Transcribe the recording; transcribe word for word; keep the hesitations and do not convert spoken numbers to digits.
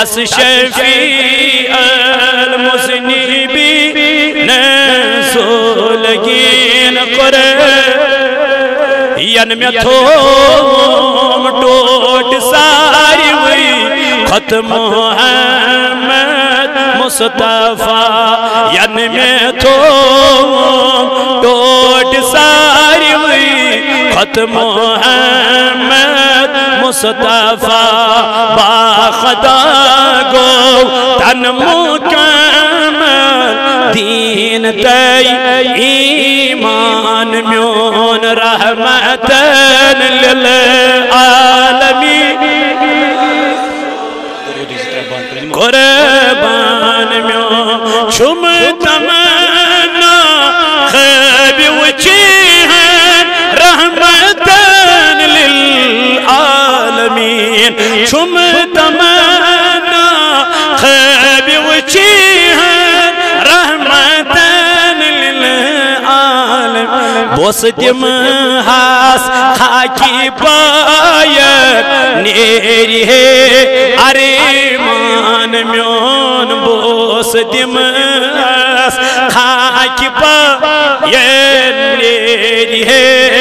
اس شفیع المذنبین زولگین قرے ین میں تھوم ٹوٹ ساری ہوئی ختم محمد مصطفیٰ ین میں تھوم ٹوٹ ساری ہوئی ختم محمد مصطفیٰ باخدا گو تن مکمل دین تی ایمان میون رحمتن للعالمین قربان میون شم تمنا خیب وچیہن رحمتن للعالمین شم تمنا خیب وچیہن رحمتن للعالمین بوس دم ہاس خاکی پایت نیری ہے ارمان میون بوس دم ہاس خاکی پایت نیری ہے